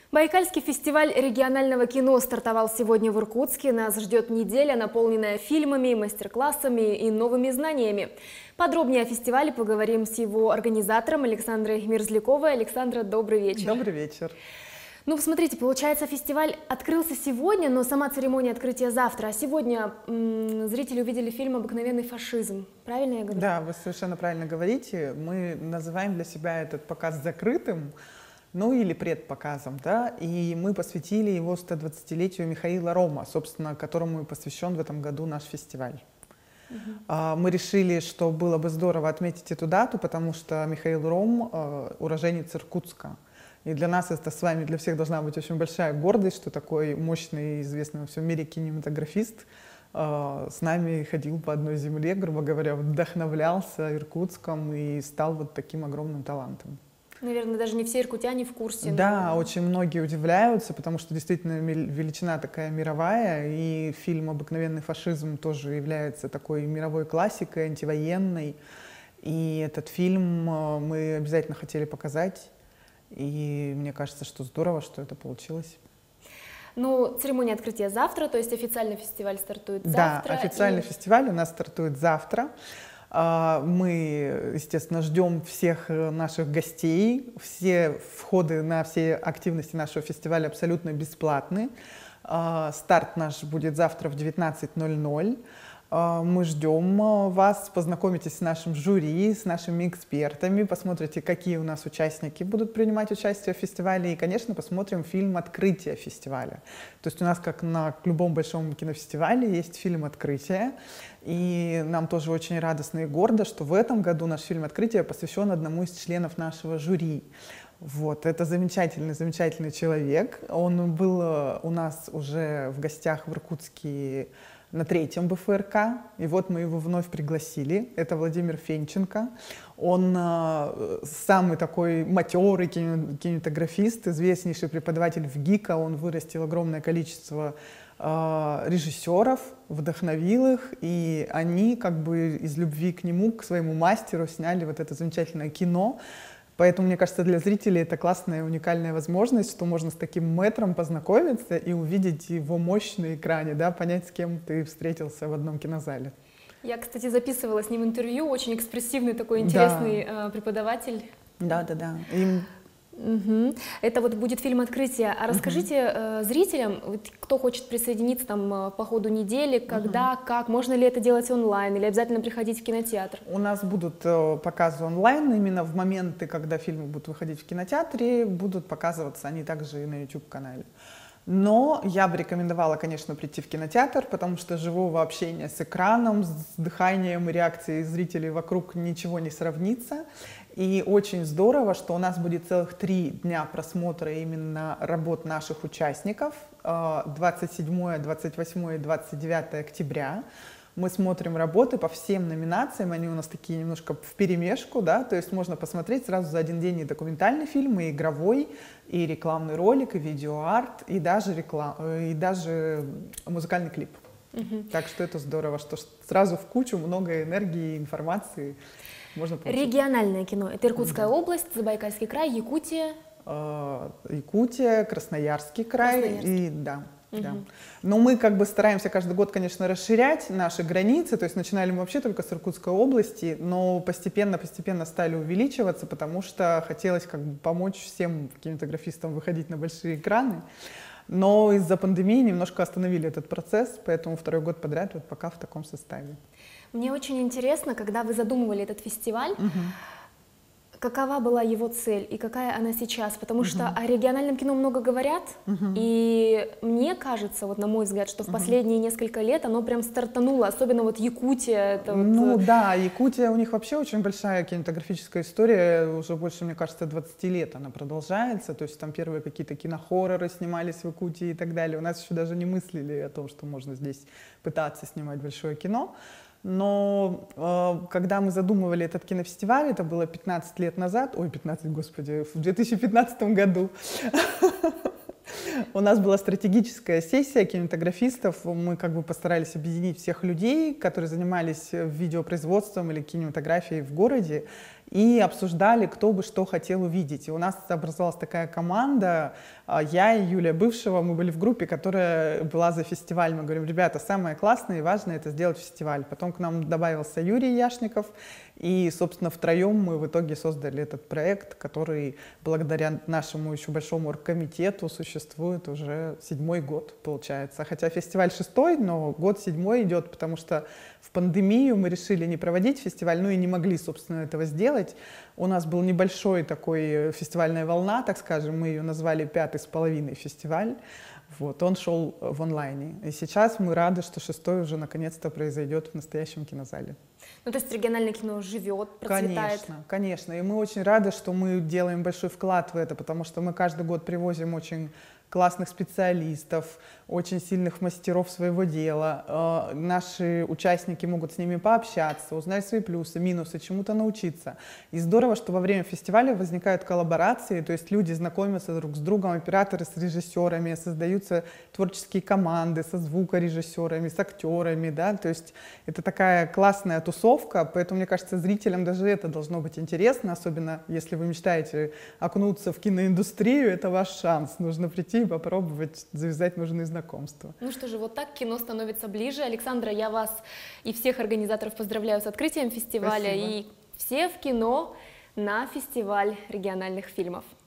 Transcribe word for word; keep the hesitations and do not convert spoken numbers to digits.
Байкальский фестиваль регионального кино стартовал сегодня в Иркутске. Нас ждет неделя, наполненная фильмами, мастер-классами и новыми знаниями. Подробнее о фестивале поговорим с его организатором Александрой Мерзляковой. Александра, добрый вечер. Добрый вечер. Ну, смотрите, получается, фестиваль открылся сегодня, но сама церемония открытия завтра. А сегодня м, зрители увидели фильм «Обыкновенный фашизм». Правильно я говорю? Да, вы совершенно правильно говорите. Мы называем для себя этот показ закрытым, ну или предпоказом, да, и мы посвятили его сто двадцатилетию Михаила Рома, собственно, которому и посвящен в этом году наш фестиваль. Uh-huh. Мы решили, что было бы здорово отметить эту дату, потому что Михаил Ром э, уроженец Иркутска. И для нас это с вами, для всех должна быть очень большая гордость, что такой мощный, известный во всем мире кинематографист э, с нами ходил по одной земле, грубо говоря, вдохновлялся Иркутском и стал вот таким огромным талантом. Наверное, даже не все иркутяне в курсе. Да, но... очень многие удивляются, потому что действительно величина такая мировая, и фильм «Обыкновенный фашизм» тоже является такой мировой классикой, антивоенной. И этот фильм мы обязательно хотели показать, и мне кажется, что здорово, что это получилось. Ну, церемония открытия завтра, то есть официальный фестиваль стартует завтра. Да, официальный и... фестиваль у нас стартует завтра. Мы, естественно, ждем всех наших гостей. Все входы на все активности нашего фестиваля абсолютно бесплатны. Старт наш будет завтра в девятнадцать ноль ноль. Мы ждем вас, познакомитесь с нашим жюри, с нашими экспертами, посмотрите, какие у нас участники будут принимать участие в фестивале, и, конечно, посмотрим фильм «Открытие» фестиваля. То есть у нас, как на любом большом кинофестивале, есть фильм «Открытие», и нам тоже очень радостно и гордо, что в этом году наш фильм «Открытие» посвящен одному из членов нашего жюри. Вот, это замечательный, замечательный человек. Он был у нас уже в гостях в Иркутске на третьем бэ эф эр ка, и вот мы его вновь пригласили. Это Владимир Фенченко. Он э, самый такой матерый кинематографист, известнейший преподаватель в ГИКа. Он вырастил огромное количество э, режиссеров, вдохновил их, и они как бы из любви к нему, к своему мастеру сняли вот это замечательное кино. Поэтому, мне кажется, для зрителей это классная, уникальная возможность, что можно с таким мэтром познакомиться и увидеть его мощь на экране, да, понять, с кем ты встретился в одном кинозале. Я, кстати, записывала с ним интервью, очень экспрессивный такой интересный да. э, преподаватель. Да, да, да. Им... Угу. Это вот будет фильм «Открытие». А расскажите угу. э, зрителям, вот, кто хочет присоединиться там по ходу недели, когда, угу. как, можно ли это делать онлайн или обязательно приходить в кинотеатр? У нас будут э, показы онлайн, именно в моменты, когда фильмы будут выходить в кинотеатре, будут показываться они также и на ютуб-канале. Но я бы рекомендовала, конечно, прийти в кинотеатр, потому что живого общения с экраном, с дыханием и реакцией зрителей вокруг ничего не сравнится. И очень здорово, что у нас будет целых три дня просмотра именно работ наших участников. двадцать седьмое, двадцать восьмое и двадцать девятое октября. Мы смотрим работы по всем номинациям, они у нас такие немножко вперемешку, да, то есть можно посмотреть сразу за один день и документальный фильм, и игровой, и рекламный ролик, и видеоарт, и даже, реклам... и даже музыкальный клип. Угу. Так что это здорово, что сразу в кучу много энергии и информации можно получить. Региональное кино. Это Иркутская да. область, Забайкальский край, Якутия. Якутия, Красноярский край. Красноярский. И, да. Угу. Да. Но мы как бы стараемся каждый год, конечно, расширять наши границы, то есть начинали мы вообще только с Иркутской области, но постепенно-постепенно стали увеличиваться, потому что хотелось как бы помочь всем кинематографистам выходить на большие экраны, но из-за пандемии немножко остановили этот процесс, поэтому второй год подряд вот пока в таком составе. Мне очень интересно, когда вы задумывали этот фестиваль, угу. какова была его цель и какая она сейчас? Потому uh-huh. что о региональном кино много говорят, uh-huh. и мне кажется, вот на мой взгляд, что в uh-huh. последние несколько лет оно прям стартануло, особенно вот Якутия. Это ну вот... да, Якутия, у них вообще очень большая кинематографическая история, уже больше, мне кажется, двадцать лет она продолжается, то есть там первые какие-то кинохорроры снимались в Якутии и так далее. У нас еще даже не мыслили о том, что можно здесь пытаться снимать большое кино. Но э, когда мы задумывали этот кинофестиваль, это было пятнадцать лет назад, ой, пятнадцать, господи, в две тысячи пятнадцатом году, у нас была стратегическая сессия кинематографистов, мы как бы постарались объединить всех людей, которые занимались видеопроизводством или кинематографией в городе, и обсуждали, кто бы что хотел увидеть. И у нас образовалась такая команда, я и Юлия Бывшего, мы были в группе, которая была за фестиваль. Мы говорим, ребята, самое классное и важное — это сделать фестиваль. Потом к нам добавился Юрий Яшников, и, собственно, втроем мы в итоге создали этот проект, который благодаря нашему еще большому оргкомитету существует уже седьмой год, получается. Хотя фестиваль шестой, но год седьмой идет, потому что в пандемию мы решили не проводить фестиваль, ну и не могли, собственно, этого сделать. У нас был небольшой такой фестивальная волна, так скажем, мы ее назвали «Пятый с половиной фестиваль». Вот, он шел в онлайне. И сейчас мы рады, что шестой уже наконец-то произойдет в настоящем кинозале. Ну, то есть региональное кино живет, процветает? Конечно, конечно. И мы очень рады, что мы делаем большой вклад в это, потому что мы каждый год привозим очень классных специалистов, очень сильных мастеров своего дела. Наши участники могут с ними пообщаться, узнать свои плюсы, минусы, чему-то научиться. И здорово, что во время фестиваля возникают коллаборации, то есть люди знакомятся друг с другом, операторы с режиссерами, создаются творческие команды со звукорежиссерами, с актерами, да, то есть это такая классная тусовка, поэтому, мне кажется, зрителям даже это должно быть интересно, особенно если вы мечтаете окунуться в киноиндустрию, это ваш шанс, нужно прийти и попробовать завязать нужные знакомства. Ну что же, вот так кино становится ближе. Александра, я вас и всех организаторов поздравляю с открытием фестиваля. Спасибо. И все в кино на фестиваль региональных фильмов.